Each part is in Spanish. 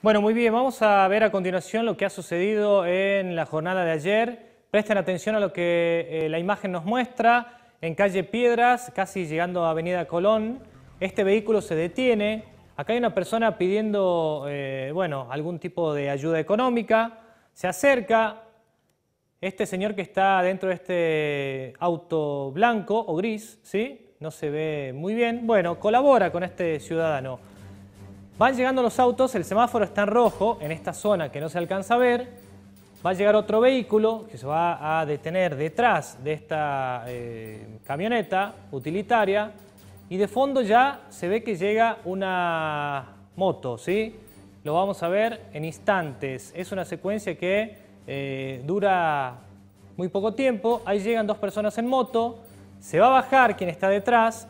Bueno, muy bien, vamos a ver a continuación lo que ha sucedido en la jornada de ayer. Presten atención a lo que la imagen nos muestra. En calle Piedras, casi llegando a Avenida Colón, este vehículo se detiene. Acá hay una persona pidiendo, algún tipo de ayuda económica. Se acerca este señor que está dentro de este auto blanco o gris, ¿sí? No se ve muy bien. Bueno, colabora con este ciudadano. Van llegando los autos, el semáforo está en rojo, en esta zona que no se alcanza a ver. Va a llegar otro vehículo que se va a detener detrás de esta camioneta utilitaria. Y de fondo ya se ve que llega una moto, ¿sí? Lo vamos a ver en instantes. Es una secuencia que dura muy poco tiempo. Ahí llegan dos personas en moto. Se va a bajar quien está detrás.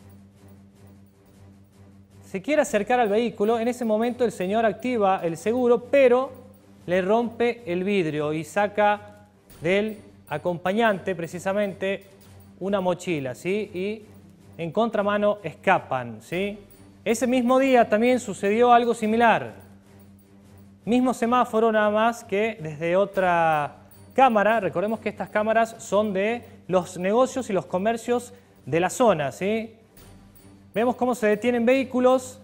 Se quiere acercar al vehículo, en ese momento el señor activa el seguro, pero le rompe el vidrio y saca del acompañante precisamente una mochila, ¿sí? Y en contramano escapan, ¿sí? Ese mismo día también sucedió algo similar. Mismo semáforo, nada más que desde otra cámara. Recordemos que estas cámaras son de los negocios y los comercios de la zona, ¿sí? Vemos cómo se detienen vehículos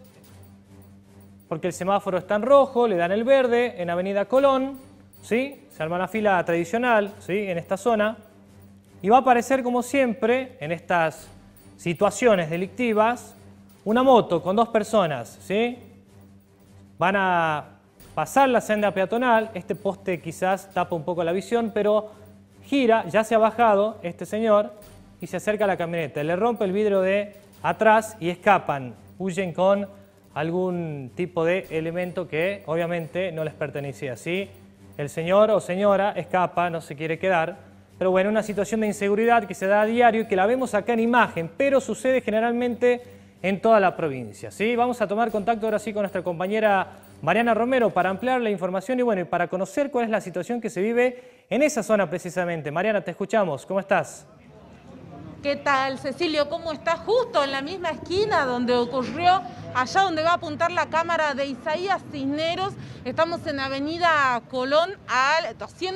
porque el semáforo está en rojo, le dan el verde en Avenida Colón, ¿sí? Se arma la fila tradicional, ¿sí? En esta zona. Y va a aparecer, como siempre, en estas situaciones delictivas, una moto con dos personas, ¿sí? Van a pasar la senda peatonal, este poste quizás tapa un poco la visión, pero gira, ya se ha bajado este señor y se acerca a la camioneta. Le rompe el vidrio de atrás y escapan, huyen con algún tipo de elemento que obviamente no les pertenecía, ¿sí? El señor o señora escapa, no se quiere quedar, pero bueno, una situación de inseguridad que se da a diario y que la vemos acá en imagen, pero sucede generalmente en toda la provincia, ¿sí? Vamos a tomar contacto ahora sí con nuestra compañera Mariana Romero para ampliar la información y bueno, y para conocer cuál es la situación que se vive en esa zona precisamente. Mariana, te escuchamos, ¿cómo estás? ¿Qué tal, Cecilio? ¿Cómo estás? Justo en la misma esquina donde ocurrió, allá donde va a apuntar la cámara de Isaías Cisneros. Estamos en Avenida Colón al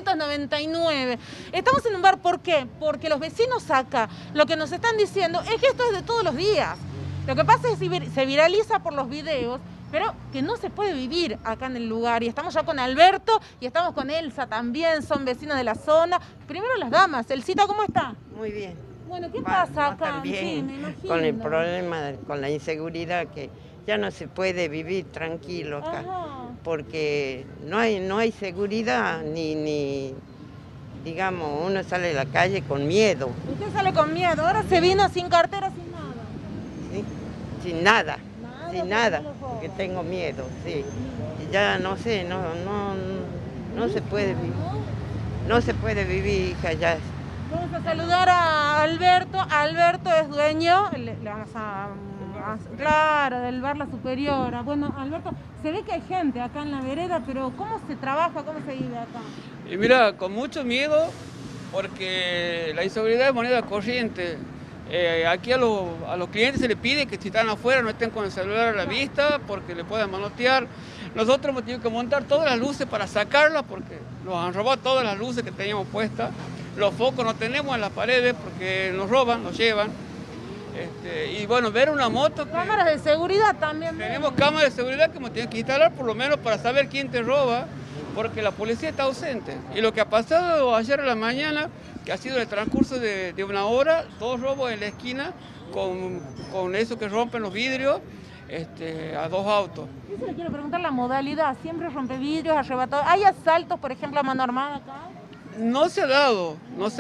299. Estamos en un bar, ¿por qué? Porque los vecinos acá lo que nos están diciendo es que esto es de todos los días. Lo que pasa es que se viraliza por los videos, pero que no se puede vivir acá en el lugar. Y estamos ya con Alberto y estamos con Elsa también, son vecinos de la zona. Primero las damas. Elcita, ¿cómo está? Muy bien. Bueno, ¿qué pasa acá? También Sí, me imagino. con el problema, con la inseguridad, que ya no se puede vivir tranquilo acá. Ajá. Porque no hay seguridad, ni digamos, uno sale a la calle con miedo. Usted sale con miedo, ahora se vino sin cartera, sin nada. ¿Sí? Sin nada, sin porque nada, no lo roban. porque tengo miedo, sí. Y ya no sé, no se puede vivir. No se puede vivir, hija, ya. Vamos a saludar a Alberto. Alberto es dueño, le vamos claro, del bar La Superiora. Bueno, Alberto, se ve que hay gente acá en la vereda, pero ¿cómo se trabaja, cómo se vive acá? Y mira, con mucho miedo, porque la inseguridad es moneda corriente. Aquí a los clientes se les pide que si están afuera no estén con el celular a la vista porque le pueden manotear. Nosotros hemos tenido que montar todas las luces para sacarlas porque nos han robado todas las luces que teníamos puestas. Los focos no tenemos en las paredes porque nos roban, nos llevan. Y bueno, ver una moto... Cámaras de seguridad también. Tenemos cámaras de seguridad que hemos tenido que instalar por lo menos para saber quién te roba, porque la policía está ausente. Y lo que ha pasado ayer a la mañana, que ha sido el transcurso de una hora, dos robos en la esquina con eso que rompen los vidrios a dos autos. Yo le quiero preguntar la modalidad, siempre rompe vidrios, arrebatadores. ¿Hay asaltos, por ejemplo, a mano armada acá? No se ha dado,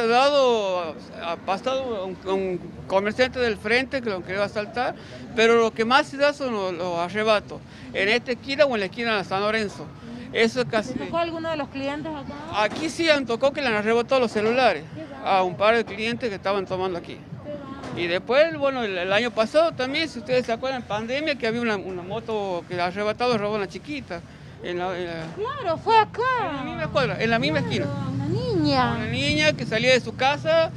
ha pasado un comerciante del frente que lo quería asaltar, pero lo que más se da son los arrebatos, en esta esquina o en la esquina de San Lorenzo. Eso es casi... ¿Le tocó a alguno de los clientes acá? Aquí sí han tocado que le han arrebatado los celulares a un par de clientes que estaban tomando aquí. Y después, bueno, el año pasado también, si ustedes se acuerdan, en pandemia, que había una moto que le ha arrebatado y robó a una chiquita. Claro, fue acá. En la misma cuadra, en la misma esquina. Una niña. Una niña que salía de su casa,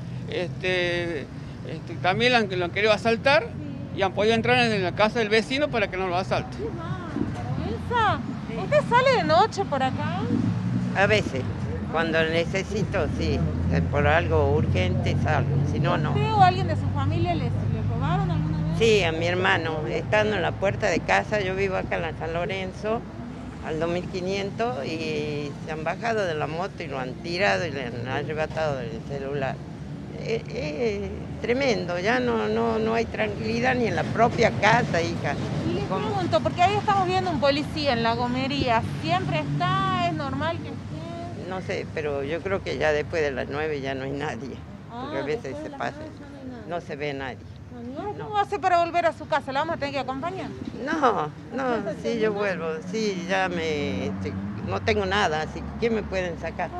también lo han querido asaltar y han podido entrar en la casa del vecino para que no lo asalte. Elsa, ¿usted sabe noche por acá? A veces, cuando necesito, sí, por algo urgente salgo, si no, no. ¿Usted o alguien de su familia le robaron alguna vez? Sí, a mi hermano, estando en la puerta de casa, yo vivo acá en San Lorenzo, al 2500, y se han bajado de la moto y lo han tirado y le han arrebatado el celular. Es tremendo, ya no hay tranquilidad ni en la propia casa, hija. Y les pregunto, porque ahí estamos viendo un policía en la gomería, ¿siempre está? ¿Es normal que esté? No sé, pero yo creo que ya después de las 9 ya no hay nadie, porque a veces se pasa, no se ve nadie. ¿Cómo hace para volver a su casa? ¿La vamos a tener que acompañar? No, sí, yo vuelvo, sí, ya no tengo nada, así que ¿qué me pueden sacar?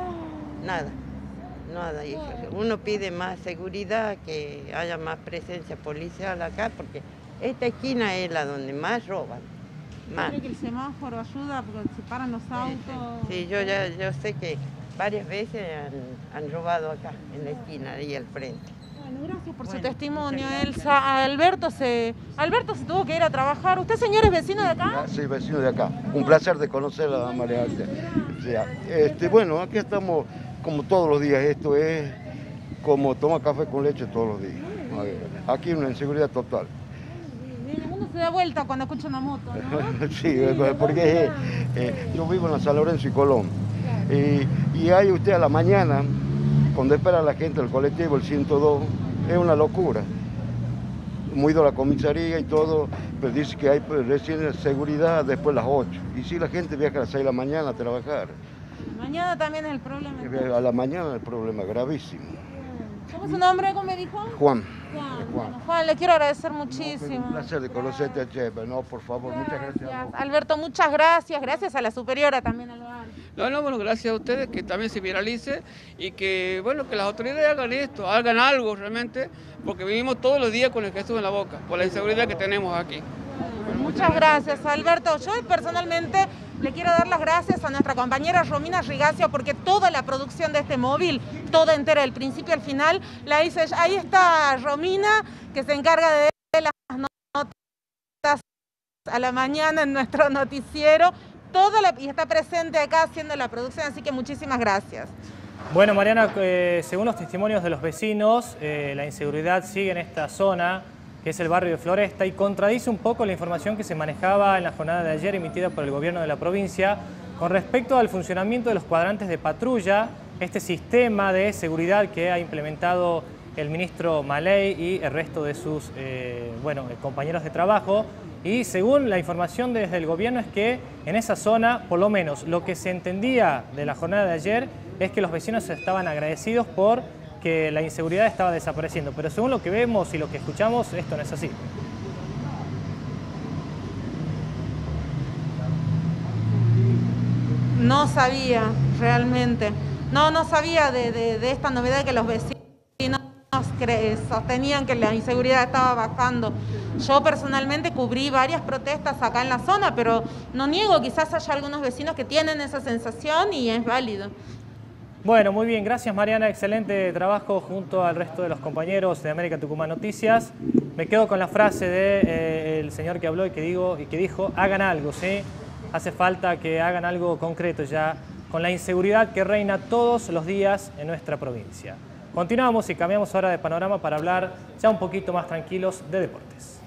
Nada, hija. Uno pide más seguridad, que haya más presencia policial acá, porque esta esquina es la donde más roban. Más. ¿Cree que el semáforo ayuda porque se paran los autos? Sí, yo sé que varias veces han robado acá, en la esquina, ahí al frente. Bueno, gracias por su testimonio, Elsa. Alberto se tuvo que ir a trabajar. ¿Usted, señor, es vecino de acá? Sí, vecino de acá. Un placer de conocerla, María Arte. O sea, bueno, aquí estamos como todos los días. Esto es como tomar café con leche todos los días. Aquí una inseguridad total. Uno se da vuelta cuando escucha una moto, ¿no? Sí, porque yo vivo en San Lorenzo y Colón. Y ahí usted a la mañana, cuando espera a la gente, el colectivo, el 102, es una locura. Muy ido a la comisaría y todo, pero dice que hay recién seguridad después de las 8. Y si la gente viaja a las 6 de la mañana a trabajar. Mañana también es el problema. A la mañana el problema gravísimo. ¿Cómo es su nombre? ¿Cómo me dijo? Juan. Bueno, Juan, le quiero agradecer muchísimo. Un placer de conocerte, Chef. No, por favor, muchas gracias. Alberto, muchas gracias. Gracias a la superiora también, Alberto. No, bueno, gracias a ustedes, que también se viralice y que, bueno, que las autoridades hagan esto, hagan algo realmente, porque vivimos todos los días con el Jesús en la boca, por la inseguridad que tenemos aquí. Muchas gracias, Alberto. Yo personalmente le quiero dar las gracias a nuestra compañera Romina Rigacio, porque toda la producción de este móvil, toda entera, del principio al final, la hizo ella. Ahí está Romina, que se encarga de las notas a la mañana en nuestro noticiero, y está presente acá haciendo la producción, así que muchísimas gracias. Bueno, Mariana, según los testimonios de los vecinos, la inseguridad sigue en esta zona, que es el barrio de Floresta, y contradice un poco la información que se manejaba en la jornada de ayer emitida por el gobierno de la provincia con respecto al funcionamiento de los cuadrantes de patrulla, este sistema de seguridad que ha implementado el ministro Maley y el resto de sus compañeros de trabajo. Y según la información desde el gobierno es que en esa zona, por lo menos lo que se entendía de la jornada de ayer, es que los vecinos estaban agradecidos por que la inseguridad estaba desapareciendo. Pero según lo que vemos y lo que escuchamos, esto no es así. No sabía realmente, no sabía de esta novedad que los vecinos sostenían que la inseguridad estaba bajando. Yo personalmente cubrí varias protestas acá en la zona, pero no niego, quizás haya algunos vecinos que tienen esa sensación y es válido. Bueno, muy bien, gracias Mariana, excelente trabajo junto al resto de los compañeros de América Tucumán Noticias. Me quedo con la frase del señor que habló y que dijo, hagan algo, ¿sí? Hace falta que hagan algo concreto ya con la inseguridad que reina todos los días en nuestra provincia. Continuamos y cambiamos ahora de panorama para hablar ya un poquito más tranquilos de deportes.